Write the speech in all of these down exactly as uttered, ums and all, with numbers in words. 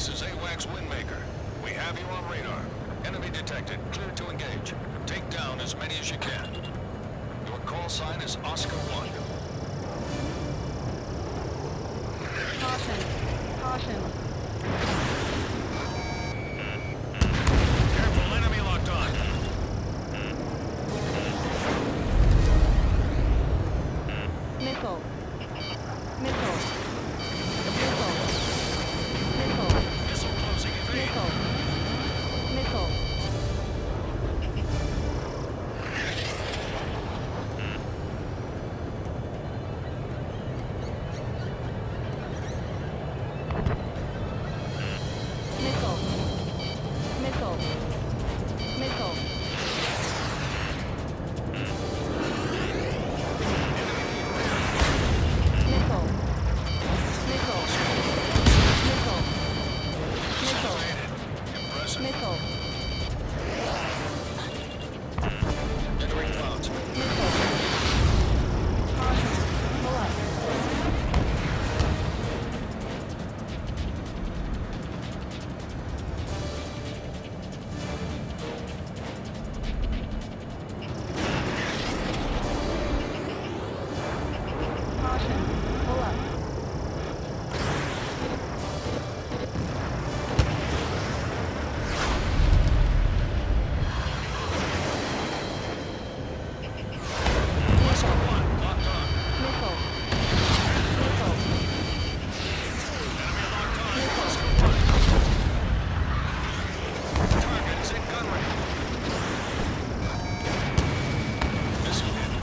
This is AWACS Windmaker. We have you on radar. Enemy detected. Clear to engage. Take down as many as you can. Your call sign is Oscar one. Caution. Caution. Careful, enemy locked on. Missile. Missile. Missile. Missile. Missile closing. Evade. Missile. Missile. Missile. Missile. Missile. Missile. Missile. Missile. Missile. Impressive. Missile. Entering clouds. Missile. Caution. Pull up. Caution. Pull up. Oscar one, locked on. Missile. Missile. Enemy locked on. Missile. Oscar one. Target is in gun range. Missile hit.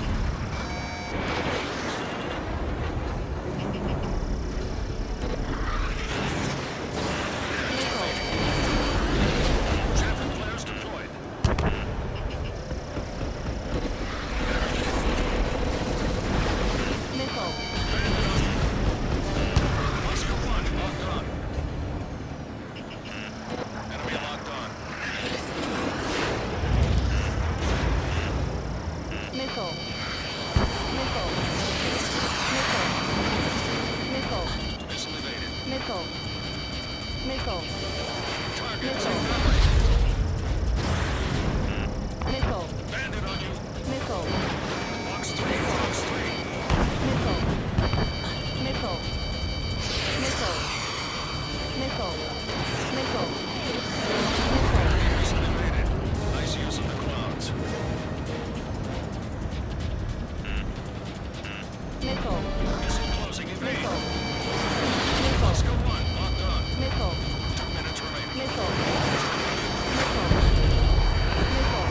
Missile. Traffic flares deployed. Missile. Oscar one, locked on. Enemy locked on. Missile. Missile. Missile. Missile. Missile evaded. Missile. Missile. Target is Missile. in gun range. Missile. Bandit on you. Missile. Box three, box three. Missile. Missile. Missile. Missile. Missile. Missile. Missile evaded. Nice use of the clouds. Missile. Missile closing, evade. Missile. Missile. Oscar one, locked on. Missile. Two minutes remaining. Missile. Missile. Missile.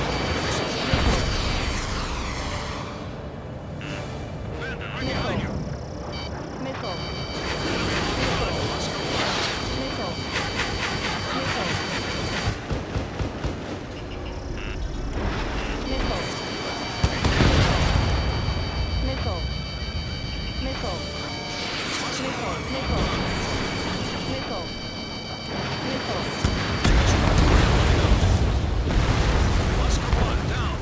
Bandit right behind you. Missile. Oscar one. Missile. Missile. Missile. Missile. Missile. Missile. Missile. Missile. Missile. Oscar one, down.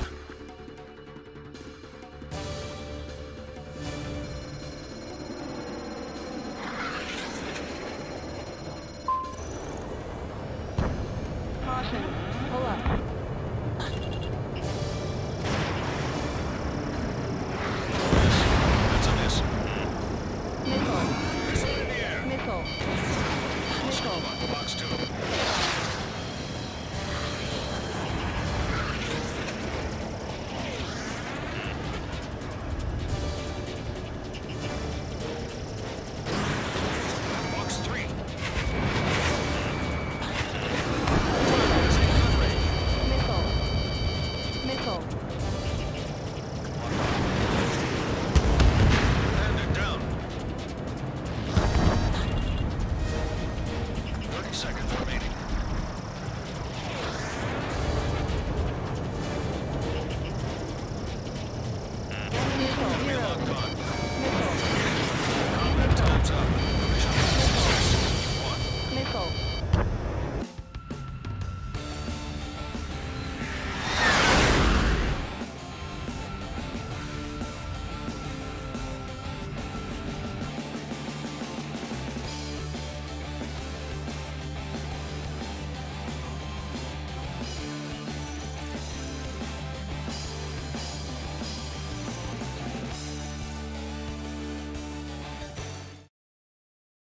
Caution. Pull up.